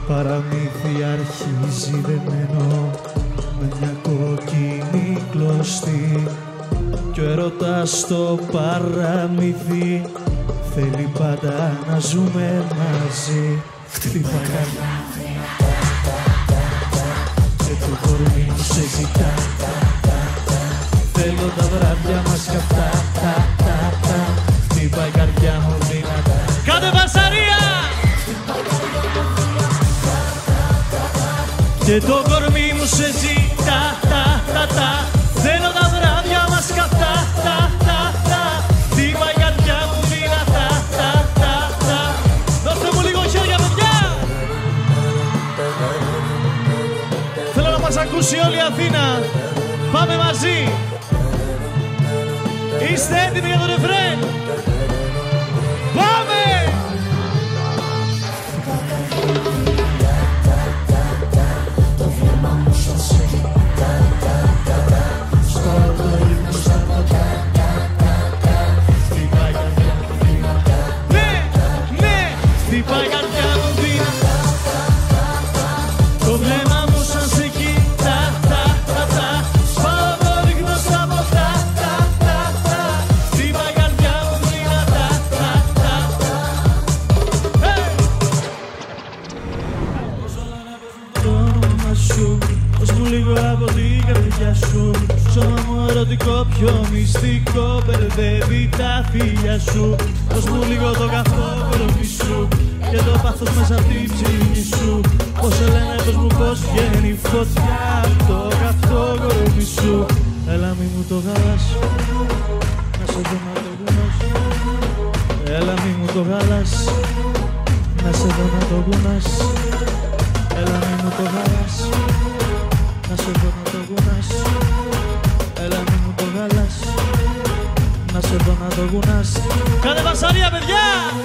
παραμύθι αρχίζει δεμένο με μια κόκκινη κλωστή κι ο έρωτας στο παραμύθι θέλει πάντα να ζούμε μαζί. Χτύπα καρδιά και το κορμί μου σε ζητά. Θέλω τα βράδια μας καυτά. Χτύπα η καρδιά μου δυνατά. Κάντε βασαρία! Και το κορμί μου σε ζητά. Θέλω τα βράδια μας καυτά. Χτύπα η καρδιά μου δυνατά. Δώστε μου λίγο χέρια, παιδιά! Θέλω να μας ακούσει όλη η Αθήνα. Πάμε μαζί! Είστε έτοιμοι για το ρεφρέν? Πάμε! Χτυπάει η καρδιά μου δυνατά. Το βλέμμα μου σαν σε κοιτά. Σπάω το ρίχνω στα ποτά. Χτυπάει η καρδιά μου δυνατά. Το όνομα σου, δώσ' μου λίγο από την καρδιά σου. Σώμα μου ερωτικό, πιο μυστικό, μπερδεύει τα φίλια σου. Δώσ' μου λίγο το καυτό κορμί σου και το πάθος μέσα απ' την ψυχή σου. Πώς σε λένε, πες μου πως βγαίνει φωτιά απ' το καυτό κορμί σου. Έλα μη μου το γάλας, να σε δω να το γουνάς. Έλα μη μου το γάλας, να σε δω να το γουνάς. Έλα μη μου το γάλας, να σε δω να το γουνάς. Έλα μη μου το γάλας, να σε δω να το γουνάς. Κάντε βασαρία, παιδιά!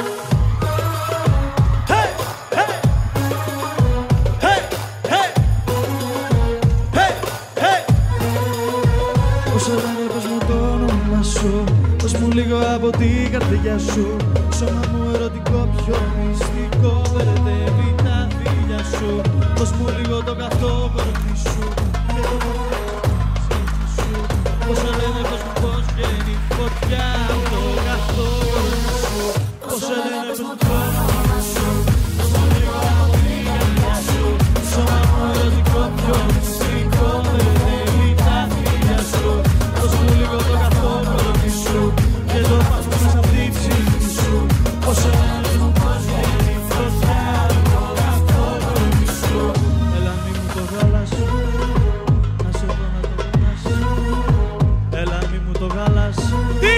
Πώς σε λένε, πες μου το όνομα σου. Δώσ' μου λίγο από την καρδιά σου. Σώμα μου ερωτικό, πιο μυστικό, μπερδεύει τα φίλια σου. Δώσ' μου λίγο το καυτό κορμί σου και το πάθος σου. Πώς σε λένε, πες μου πως βγαίνει φωτιά απ' το καυτό κορμί σου. Πώς σε λένε, πες μου το όνομα σου. Δώσ' μου λίγο από την καρδιά σου. Σώμα μου ερωτικό, πιο μυστικό, μπερδεύει τα φίλια σου. Δώσ' μου λίγο το καυτό κορμί σου και το πάθος μέσα απ' την ψυχή σου. Πώς σε λένε, πες μου πως βγαίνει φωτιά απ' το καυτό κορμί σου. Έλα μη μου το γάλας, να σε δω να το γουνάς. Έλα μη μου το γάλας. Τι!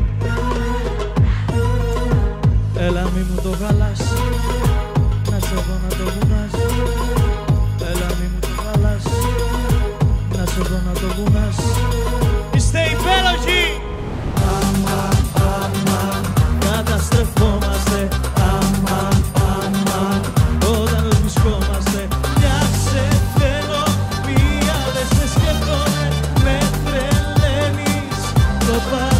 Έλα μη μου το γάλας, να σε δω να το γουνάς. Έλα μη μου το γάλας, να σε δω να το γουνάς. Είστε υπέροχοι! Καταστρεφόμαστε, όταν βρισκόμαστε. Μια σε θέλω, μία δεν σε σκέφτομαι. Με τρελαίνεις, το